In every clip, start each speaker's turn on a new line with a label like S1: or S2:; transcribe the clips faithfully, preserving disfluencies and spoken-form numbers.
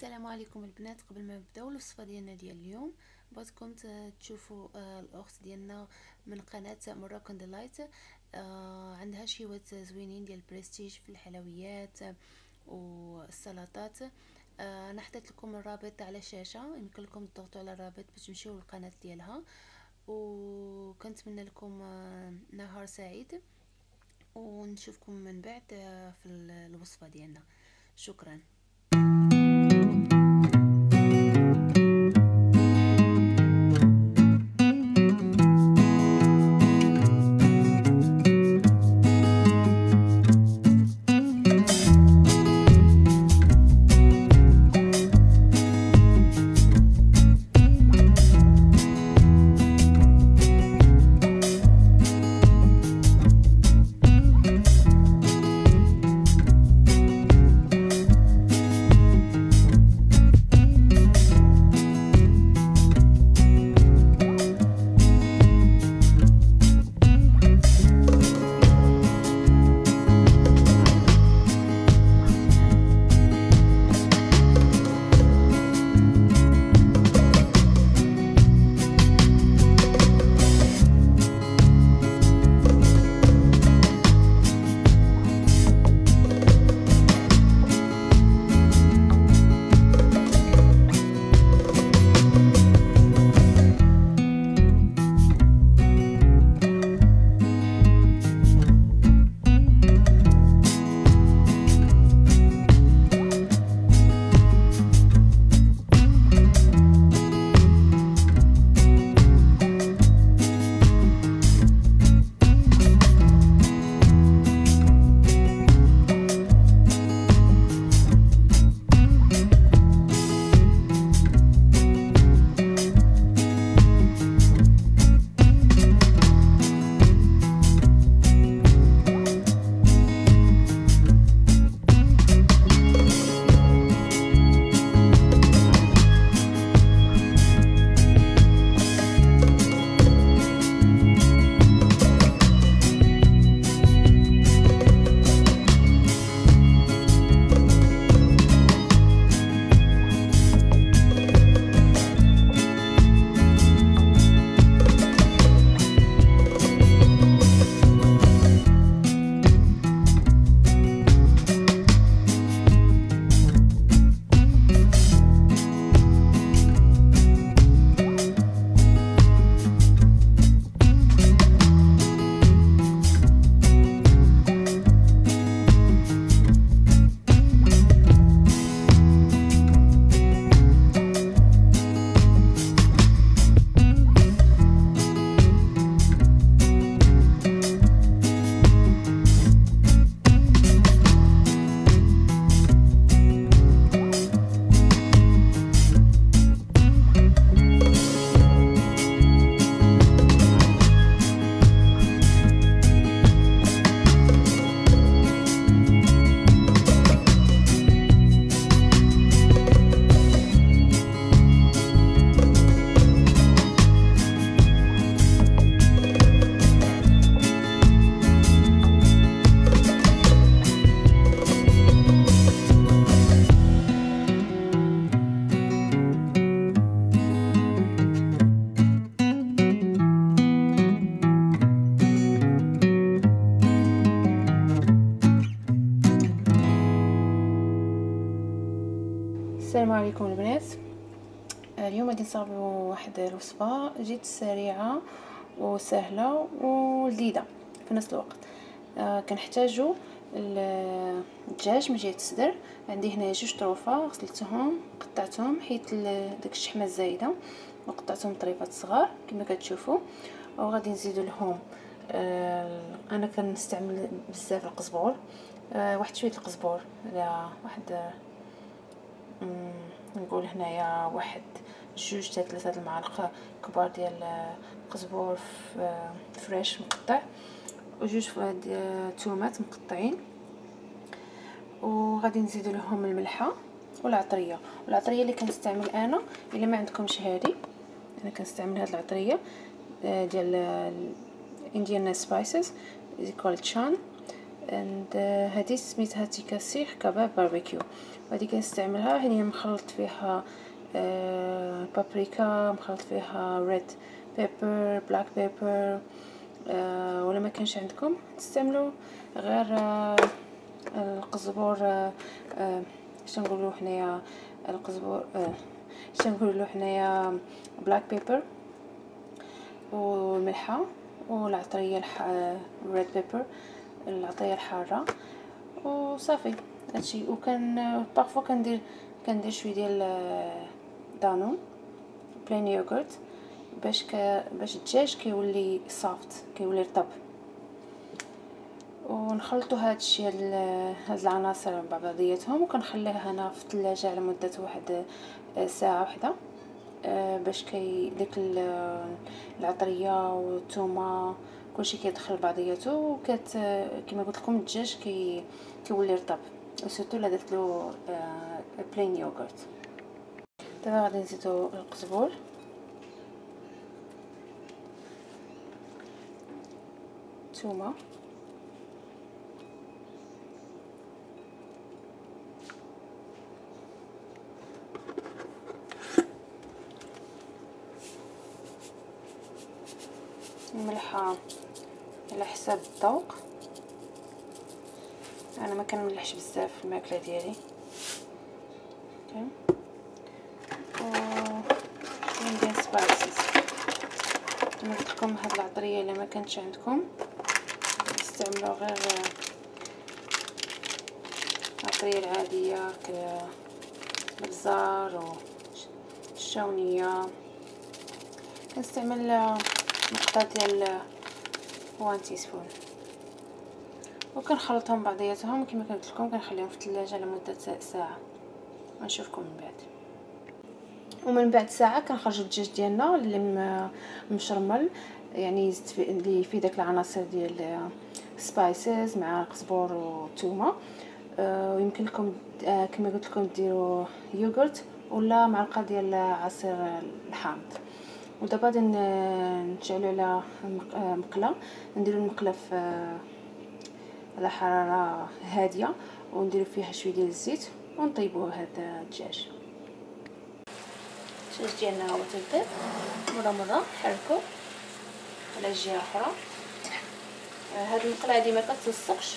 S1: السلام عليكم البنات. قبل ما نبداو الوصفه ديالنا ديال اليوم بغيتكم تشوفوا آه الاخت ديالنا من قناه موراكن ديلايت. آه عندها شيوات زوينين ديال البريستيج في الحلويات والسلطات. آه انا حطيت لكم الرابط على الشاشه، يمكن لكم تضغطوا على الرابط باش تمشيو للقناه ديالها، وكنتمنى لكم آه نهار سعيد، ونشوفكم من بعد آه في الوصفه ديالنا. شكرا. السلام عليكم البنات. اليوم غادي نصاوبوا واحد الوصفه جد سريعه وسهله ولذيذه في نفس الوقت. آه كنحتاجوا الدجاج من جهه الصدر. عندي هنا جوج طروفه غسلتهم قطعتهم حيت داك الشحمه الزايده، وقطعتهم طريفات صغار كما كتشوفوا. وغادي نزيدوا لهم آه انا كنستعمل بزاف القزبور، آه واحد شويه القزبور على واحد نقول هنايا واحد جوج حتى ثلاثة المعالق كبار ديال القزبور فريش مقطع، وجوج تومات مقطعين، وغادي نزيدوا لهم الملحه والعطريه. والعطريه اللي كنستعمل انا الا ما عندكمش هذه، انا كنستعمل هذه العطريه ديال انديان سبايسز كولد شان. and هذه سميتها تيكا سيخ كباب باربيكيو. وهذه كنستعملها هي مخلط فيها آه بابريكا، مخلط فيها ريد بيبر، بلاك بيبر، آه ولا ما كانش عندكم تستعملوا غير آه القزبور، آه آه شنقولوا حنايا القزبور، آه شنقولوا حنايا بلاك بيبر والملحه والعطريه الريد بيبر، العطريه الحاره، وصافي هادشي. وكان بارفو كندير كندير شويه ديال دانون بلين يوغورت باش ك... باش الدجاج كيولي سافت، كيولي رطب. ونخلطوا هادشي هاد العناصر مع بعضياتهم، وكنخليها هنا في الثلاجه على مده واحد ساعه واحده باش كي ديك العطريه والثومه كلشي كيدخل بعضياته، وكت كما قلت لكم الدجاج كي كيولي رطب، وسورتو الا درت له بلين يوغورت. دابا غادي نزيدو القزبور، الثومه، الملحه على حساب الذوق. انا ما كنملحش بزاف في الماكله ديالي. اوكي، و ندير سبايسز كما قلت لكم. هاد العطريه الا ما كانتش عندكم استعملوا غير العطريه العاديه كالبزار والشاونيه. كنستعمل مقدار ديال واحد تيسبون، وكنخلطهم بعضياتهم كما قلت لكم. كنخليهم في الثلاجه لمده ساعه ونشوفكم من بعد. ومن بعد ساعه كنخرجوا الدجاج ديالنا اللي مشرمل، يعني اللي فيه داك العناصر ديال سبايسز مع القزبور والثومه. أه ويمكن لكم أه كما قلت لكم ديروا يوغورت ولا معلقه ديال عصير الحامض. ودابا غادي نشعلوا على مقله، نديروا المقله على حراره هاديه، ونديروا فيها شويه ديال الزيت ونطيبوا هذا الدجاج. الدجاج ديالنا هو تيطيب، مره مره نحركوه على جهه اخرى. هاد المقله هادي ما كتلصقش،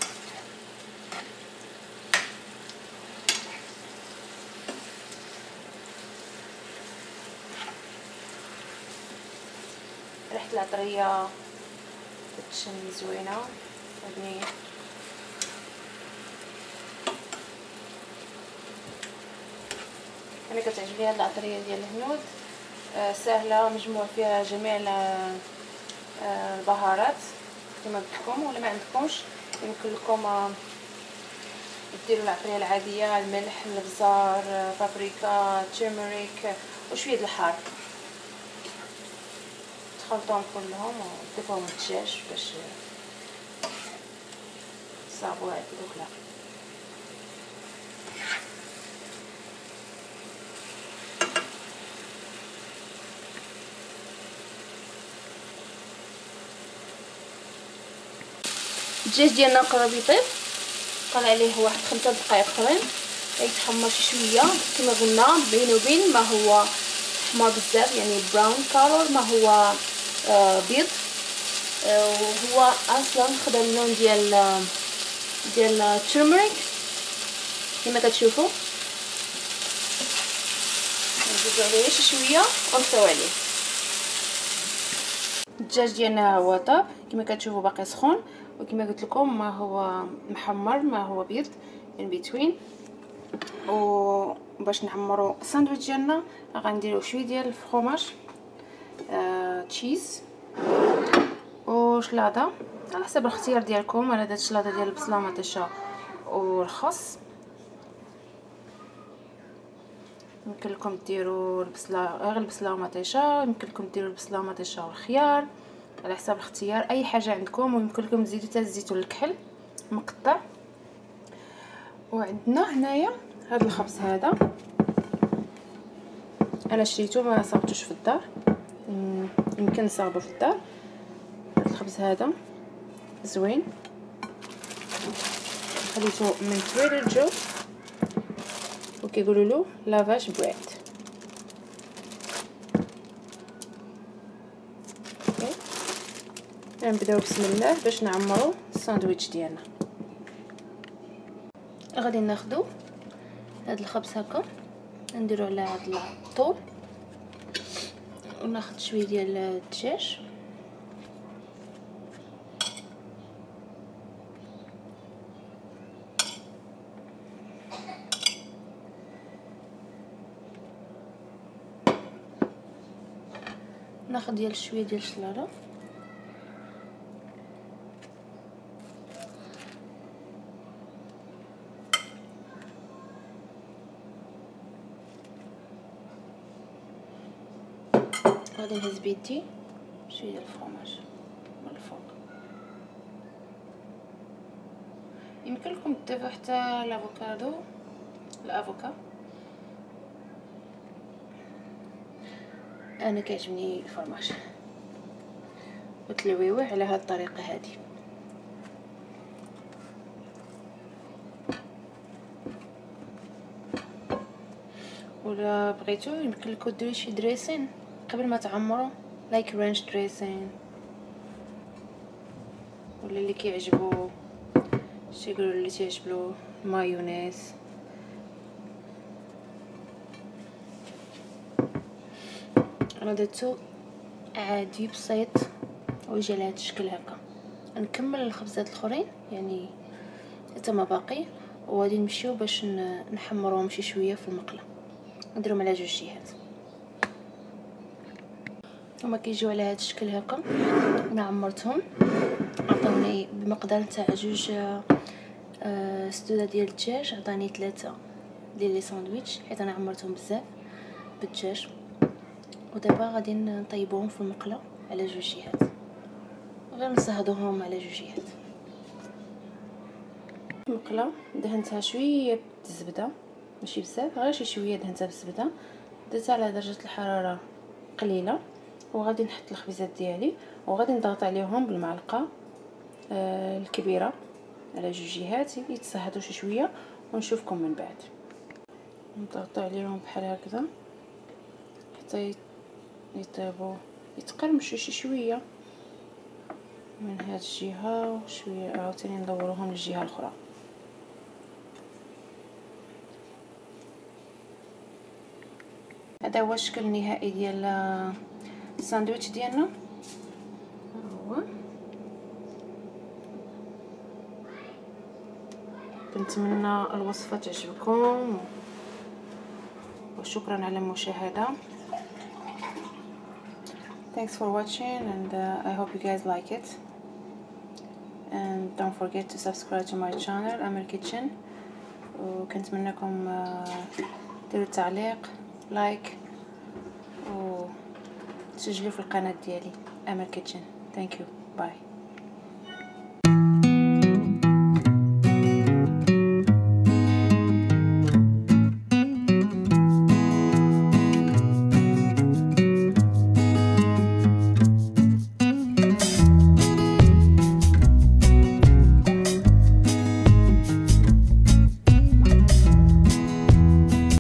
S1: ريحه العطريه كتشم زوينه وبنيه. انا كتعجبني هاد العطريه ديال الهنود، آه سهله، مجموع فيها جميع آه البهارات كما قلت لكم. ولا ما عندكمش يمكن لكم آه ديروا العطريه العاديه، الملح، الابزار، آه بابريكا، تيرميريك وشويه د الحار، تخلطوهم كلهم وتضيفوهم للدجاج باش تصاوبوا هاد الاكله. الدجاج ديالنا قرب يطيب، قال عليه واحد خمسة دقائق اخرين يتحمر شي شويه. كما قلنا بين وبين ما هو حمار بزاف، يعني براون كالور، ما هو آه بيض. آه وهو اصلا خدا اللون ديال ديال الترمريك كما كتشوفوا. نزيدو عليه شي شويه ونطيو عليه. الدجاج ديالنا هو طاب كما كتشوفوا، باقي سخون، وكما قلت لكم ما هو محمر ما هو بيض in between. وباش نعمروا الساندويتش ديالنا غنديروا شويه ديال الفرomاج آه، تشيز وشلاضه على حسب الاختيار ديالكم. انا درت شلاضه ديال البصله ومطيشه والخس. يمكن لكم ديروا البصله غير البصله ومطيشه، يمكن لكم ديروا البصله ومطيشه والخيار على حسب الاختيار، اي حاجه عندكم. ويمكن لكم تزيدوا حتى الزيتون الكحل مقطع. وعندنا هنايا هذا الخبز، هذا انا شريته ما صابتوش في الدار، يمكن نصاوبو في الدار. هذا الخبز هذا زوين خليته من تريدر جو وكيقولوا له لافاج بريد. اوكي نبداو بسم الله باش نعمروا الساندويتش ديالنا. غادي ناخذوا هذا الخبز هكا نديرو على هذا الطول وناخذ شويه ديال الدجاج ناخذ ديال شويه ديال الشلاله غادي نهز بيدي شويه ديال الفرماج من الفوق. يمكن لكم تضيفوا حتى الافوكادو الافوكا، انا كيعجبني الفرماج وتلويوه على هذه الطريقه هذه. ولا بغيتو يمكن لكم ديروا شي دريسين قبل ما تعمروا لايك رانش دريسين، ولا اللي كيعجبو شي يقولوا اللي تيعجبو مايونيز. انا درتو عادي بسيط ويجي على هذا الشكل هكا. نكمل الخبزات الاخرين يعني حتى ما باقي، وغادي نمشيو باش نحمروهم شي شويه في المقله، نديرهم على جوج جهات. هما كيجيو على هذا الشكل هكا. انا عمرتهم عطاوني بمقدار تاع جوج آه سدوده ديال الدجاج، عطاني ثلاثه ديال لي ساندويتش حيت انا عمرتهم بزاف بالدجاج. ودابا غادي نطيبوهم في المقله على جوج جهات، غير نصهدوهم على جوج جهات. المقله دهنتها شويه بالزبده ماشي بزاف، غير شي شويه دهنتها بالزبده، درتها على درجه الحراره قليله، وغادي نحط الخبيزات ديالي وغادي نضغط عليهم بالمعلقه آه الكبيره على جوج جهات يتصهدوا شي شويه، ونشوفكم من بعد. نضغط عليهم بحال هكذا حتى يطيبوا يتقرمشوا شي شويه من هاد الجهه، وشويه عاوتاني ندوروهم للجهه الاخرى. هذا هو الشكل النهائي ديال الساندويتش ديالنا. هو كنتمنى الوصفه تعجبكم، وشكرا على المشاهده. Thanks for watching, and uh, I hope you guys like it, and don't forget to subscribe to my channel Amel Kitchen. وكنتمنىكم ديروا تعليق لايك وتسجلوا في القناه ديالي Amel Kitchen. Thank you. Bye.